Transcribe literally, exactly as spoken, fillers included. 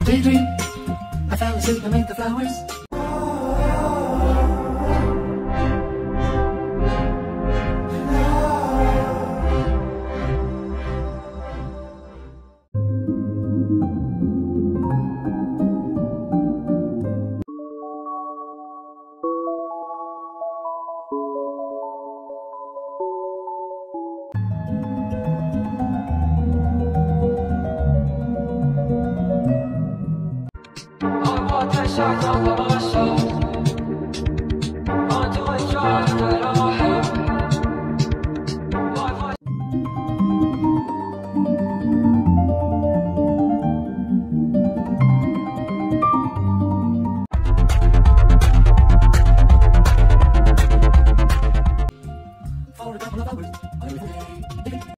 Daydream, I fell asleep amid the flowers. 太下高高的手。